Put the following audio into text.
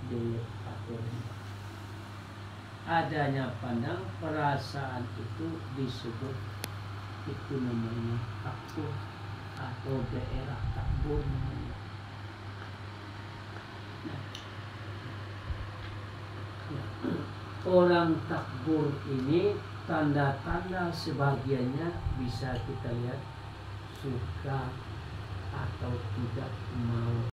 diatur. Adanya pandang perasaan itu disebut, itu namanya takbur atau daerah takbur namanya. Orang takbur ini tanda-tanda sebagiannya bisa kita lihat suka atau tidak mau